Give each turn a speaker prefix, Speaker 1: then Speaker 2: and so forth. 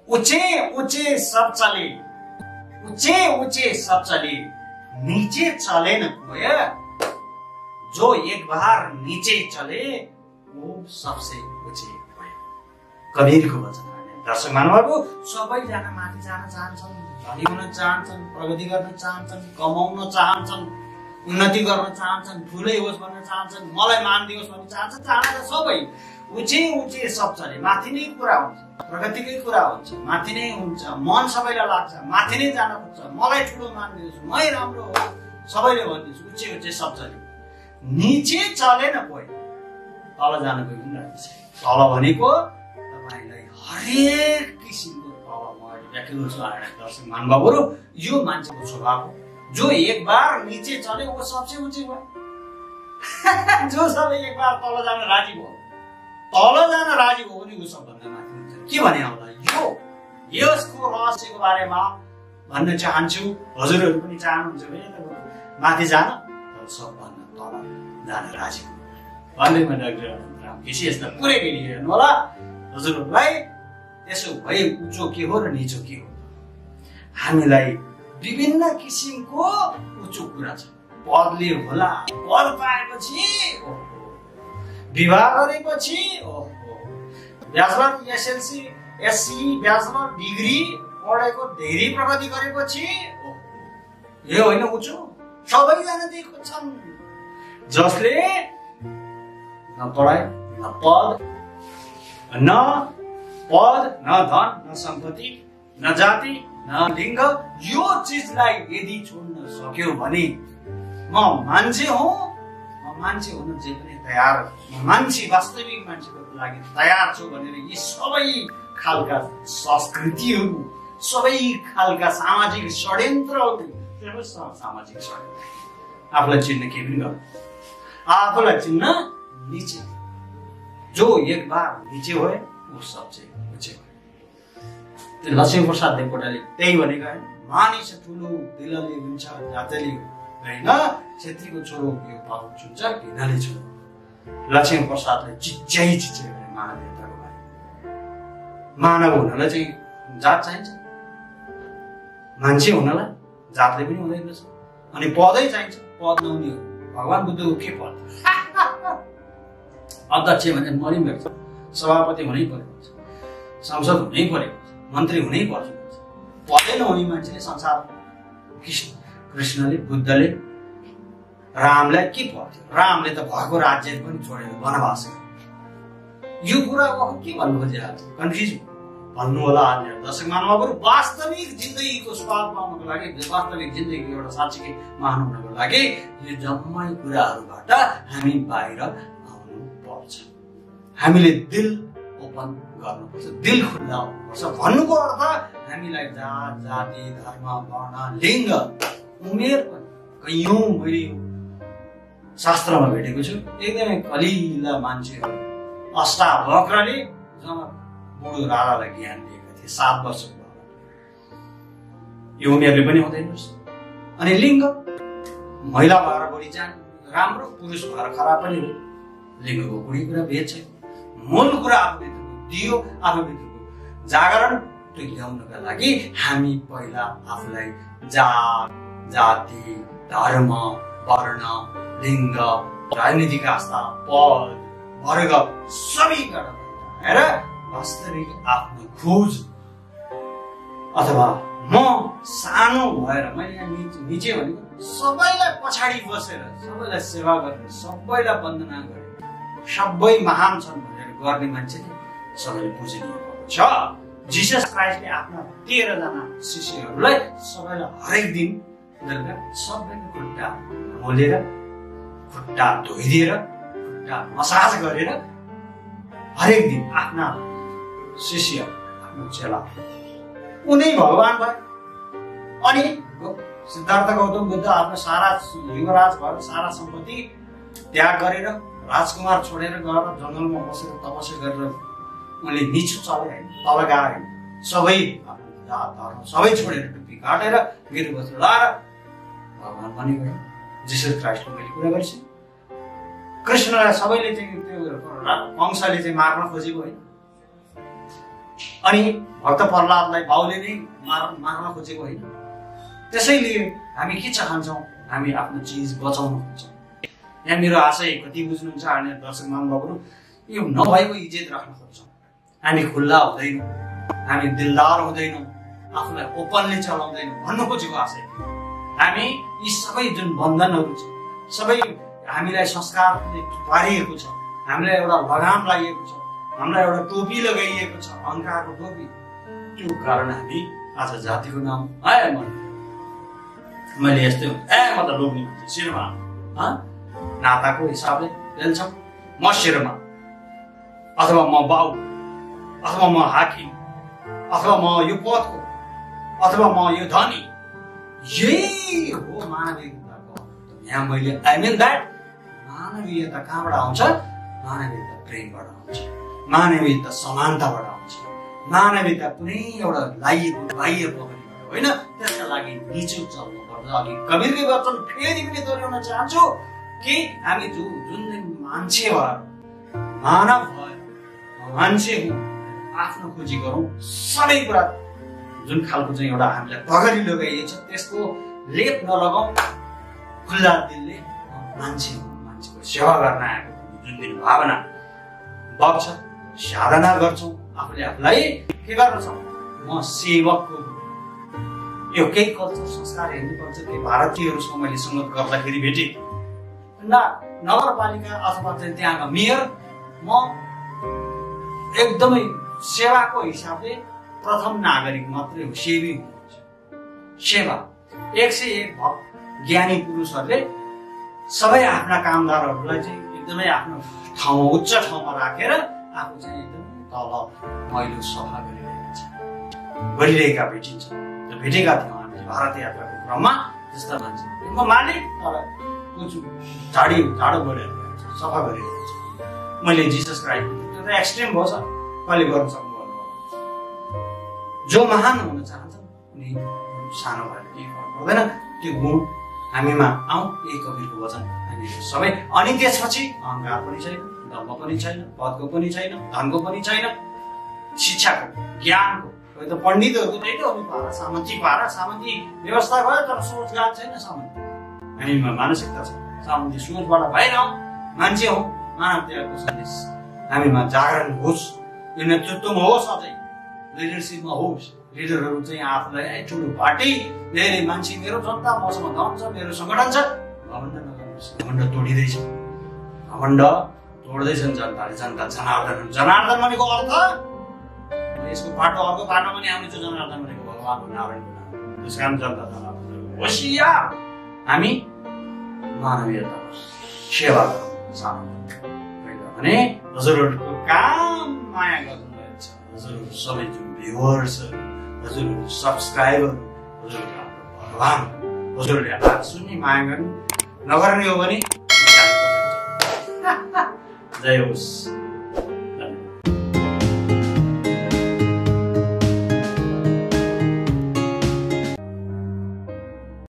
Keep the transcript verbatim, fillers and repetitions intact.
Speaker 1: ऊंचे ऊंचे सब चले, ऊंचे ऊंचे सब चले, नीचे चले न कोई। जो एक बार नीचे चले वो सबसे ऊंचे हुए। कबीर को वचन। दर्शक महानुभावहरु, सबैजना माथि जान चाहन्छन्, धनी हुन चाहन्छन्, प्रगति गर्न चाहन्छन्, कमाउन चाहन्छन्, उन्नति गर्न चाहन्छन्, ठुलै होस् भन्न चाहन्छन्, मलाई मान दियोस् भन्न चाहन्छन्। चाहना त सबै ऊंचे ऊंचे सब चले, माथि नै कुरा हुन्छ, प्रगतिकै कुरा हुन्छ, माथि नै हुन्छ, मन सबैलाई लाग्छ, माथि नै जान खोज्छ, मलाई ठुलो मान दियोस्, मै राम्रो हो, सबैले भनिदियोस्, ऊंचे ऊंचे सब चले, नीचे चलेन कोही। तल जान कोही पनि रहेको छैन। तल भनेको तपाईलाई हरेक किसिमको तल म व्याख्या गर्छु दर्शक महानुभावहरु, यो मान्छेको स्वभाव हो। जो एक बार नीचे चले वो सबसे ऊंचे भयो। जो सबै एक बार तल जान राजी भयो, तल जान राजी भयो भने उ सबभन्दा माथि हुन्छ। के भने होला यो यसको रहस्यको बारेमा भन्न चाहन्छु। हजुरहरु पनि चाहनुहुन्छ भने माथि जान, तर सबभन्दा तल जान राजी हो भन्दै म डाक्टर अनन्त राम केसी यसलाई पुरै गरी हेर्नु होला। हजुरहरुलाई त्यसो भए उच्चो के हो र नीचो के हो, हामीलाई विभिन्न किसिमको उच्चो कुरा छ। पदले होला, पद पाएपछि ओहो, विवाह गरेपछि ओहो, bachelor SLC SC bachelor degree पढेको धेरै प्रगति गरेपछि ओहो, यो होइन उच्चो। सबैजना त्यही खोज्छन्, जसले न पढाइ न पद, न पद न धन न सम्पत्ति न जाति न लिङ्ग, यो चिजलाई यदि छोड्न सक्यो भने म मान्छे हुँ, म मान्छे हुन जे पनि तयार, म मान्छे वास्तविक मान्छेको लागि तयार छु भनेर यी सबै खालका संस्कृतिहरू, सबै खालका सामाजिक षड्यन्त्रहरू, सामाजिक षड्यन्त्र आफूलाई चिन्न के पनि गर्नु, आफूलाई चिन्न नीचे। जो एक बार नीचे हो वो सबसे ऊंचे हो। त्यो लक्ष्मीप्रसाद देवकोटाले त्यही भनेको हैन, मानिस ठुलो दिलले हुन्छ जातले हैन, छेत्रीको छोरो यो पाउ हुन्छ घिनाले छोरो। लक्ष्मीप्रसादले चिच्चाइ चिच्चाइ भने महादेवताको बारे, मानव हुनलाई चाहिँ जात चाहिन्छ, मान्छे हुनलाई जातले पनि हुँदैन रहेछ, अनि पदै चाहिन्छ, पद नहुने हो। भगवान बुद्धको के पद? अध्यक्ष भने मरि पर्छ, सभापति हुनै परेको हुन्छ, संसद हुनै परेको हुन्छ, मन्त्री हुनै पर्छ। पदै नहुने मान्छेले संसार कृष्ण कृष्णले बुद्धले रामलाई के पर्थ्यो? रामले त भएको राज्य पनि छोडेर वनवास गरे। यो कुरा के भन्नु खोजिरहेको छ? कन्फ्युज भन्नु होला आज दर्शक महानुभावहरु। वास्तविक जिन्दगीको स्वाद पाउनको लागि, वास्तविक जिन्दगीको एउटा साँच्चै महान हुनको लागि यो जम्मै कुराहरूबाट हामी बाहिर आउनु पर्छ। हामीले दिल ओपन गर्नुपर्छ, दिल खुल्ला हुनुपर्छ। भन्नुको अर्थ हामीलाई जात जाति धर्म वर्ण लिङ्ग उमेर पनि कैयौं मैले शास्त्रमा भेटेको छु, एकदमै कलिला मान्छेहरू अष्टावक्रले जब बुढो राजालाई ज्ञान दिएका थिए सात वर्षको बालक, यो उमेरले पनि हुँदैन। अनि लिङ्ग महिला भएर बढी जान राम्रो, पुरुष भएर खराब पनि हो। लिङ्गको कुनै कुरा भेद छैन। मूल कुरा आफूभित्रको दियो, आफूभित्रको जागरण त्यो ल्याउनका लागि हामी पहिला आफूलाई जात जाति धर्म वर्ण लिङ्ग राजनीतिक आस्था पद वर्ग सबैबाट हेर वास्तविक आफ्नो खोज, अथवा म सानो भएर मैले यहाँ निचे भनेको सबैलाई पछाडि बसेर सबैलाई सेवा गरेर सबैलाई वन्दना गरेर सबै महान छन् भनेर गर्ने मान्छेले सबैले बुझिदिनु भएको छ। जिसस क्राइस्टले आफ्ना तेह्र जना शिष्यहरूलाई सबैलाई हरेक दिन बेलुका सबैको खुट्टा मोलेर खुट्टा धोइदिएर खुट्टा मसाज गरेर हरेक दिन आफ्ना शिष्य आफ्नो चेला उनी भगवान भए। अनि सिद्धार्थ गौतम बुद्ध आफ्नो सारा युवराज भएर सारा सम्पत्ति त्याग गरेर राजकुमार छोडेर गएर जङ्गलमा बसेर तपस्या गरेर उनले निचो चले तल गए, सबै आफ्नो जात धर्म सबै छोडेर टुप्पी काटेर गिर वस्त्र लाएर भगवान बने गए। जिसस क्राइस्टको मैले कुरा गर्छु। कृष्णलाई सबैले चाहिँ त्यो कंसले चाहिँ मार्न खोजेको होइन, अनि भक्त प्रहलादलाई बाउले नै मार मार्न खोजेको होइन। त्यसैले हामी के चाहन्छौँ? हामी आफ्नो चिज बचाउन खोज्छौँ। यहाँ मेरो आशय कति बुझ्नुहुन्छ हार्ने दर्शक महानुभावहरू, यो नभएको इज्जत राख्न खोज्छौँ। हामी खुल्ला हुँदैनौँ, हामी दिलदार हुँदैनौँ, आफूलाई ओपनली चलाउँदैनौँ भन्नु खोजेको आशय। हामी यी सबै जुन बन्धनहरू छ, सबै हामीलाई संस्कारले पारिएको छ, हामीलाई एउटा लगाम लगाइएको छ, हामीलाई एउटा टोपी लगाइएको छ, अहङ्कारको टोपी। त्यो कारण हामी आज जातिको नाम आए म मैले यस्तै ए म त लोग्ने मान्छे शिरमा नाताको हिसाबले हेल्छ म शिरमा, अथवा म बाउ, अथवा म हाकिम, अथवा म यो पदको, अथवा म यो धनी। यही हो मानवीयताको। यहाँ मैले आई मिन द्याट मानवीयता कहाँबाट आउँछ? मानवीयता प्रेमबाट आउँछ, मानवीयता समानताबाट आउँछ, मानवीयता कुनै एउटा लाइएको बाह्य प्रहरीबाट होइन। त्यसका लागि निचो चल्नु पर्छ। अघि कवीरले वचन फेरि पनि दोहोऱ्याउन चाहन्छु कि हामी जो जुन मान्छे भएर मानव भएर मान्छे हौँ आफ्नो खोजी गरौँ। सबै कुरा जुन खालको चाहिँ एउटा हामीलाई पगरी लगाइएको छ त्यसको लेप नलगाउँ। खुल्ला दिलले मान्छे मान्छेको सेवा गर्न आएको जुन दिन भावना बग्छ, साधना गर्छौँ, आफूले आफूलाई के गर्छौँ? म सेवकको यो केही कल्चर संस्कार हेर्नुपर्छ। केही भारतीयहरूसँग मैले सङ्गत गर्दाखेरि भेटेँ न नगरपालिका अथवा चाहिँ त्यहाँका मेयर म एकदमै सेवाको हिसाबले प्रथम नागरिक मात्रै हो, सेवी हुनुहुन्छ। सेवा एक सय एक भक्त ज्ञानी पुरुषहरूले सबै आफ्ना कामदारहरूलाई चाहिँ एकदमै आफ्नो ठाउँमा उच्च ठाउँमा राखेर आफू चाहिँ एकदम तल मैलो सफा गरिरहेका छ गरिरहेका भेटिन्छ। त्यो भेटेका थियौँ हामीले भारत यात्राको क्रममा। त्यस्ता मान्छे म मालिक तर झाडी झाडो गरिरहेको सफा गरिरहेको छ। मैले जिसस क्राइस्ट त्यो त एक्सट्रिम भयो सर, कहिले गर्न सक्नु गर्नु। जो महान हुन चाहन्छ उनी सानो भएर केही फरक पर्दैन। त्यो गुण हामीमा आउँ, यही कवीरको वचन हामीहरू सबै। अनि त्यसपछि अहङ्कार पनि छैन, दम्भ पनि छैन, पदको पनि छैन, धनको पनि छैन, शिक्षाको ज्ञानको। कोही त पण्डितहरूको त्यही त हुनु पारा, सामन्ती पारा, सामन्ती व्यवस्था भयो तर सोचघात छैन। सामन्ती हामीमा मानसिकता छ, सामन्ती सोचबाट भएर मान्छे हौ। मानवताको सन्देश हामीमा जागरण होस्, यो नेतृत्वमा होस्, अझै लिडरसिपमा होस्। लिडरहरू चाहिँ आफूलाई ठुलो पार्टी, धेरै मान्छे, मेरो जनता, मसँग धन छ, मेरो सङ्गठन छ, घमण्ड नगर्नुहोस्। घमण्ड तोडिँदैछ, घमण्ड तोड्दैछन् जनताले। जनता जनार्दन, जनार्दन भनेको अर्थ यसको पाटो अर्को पाटो पनि आउने छ। जनार्दन भनेको भगवान् नारायणको नाम। त्यस कारण जनता जनार्दन होसियार। हामी मानवीयता सेवा गर्छौँ भने हजुरहरूको काम माया गर्नुहुनेछ। हजुरहरू सबै जुन भ्युवर्सहरू, हजुरहरू सब्सक्राइबर, हजुरहरू भगवान्, हजुरहरूले आज सुन्ने माया गर्नु नगर्ने हो भने जय होस्।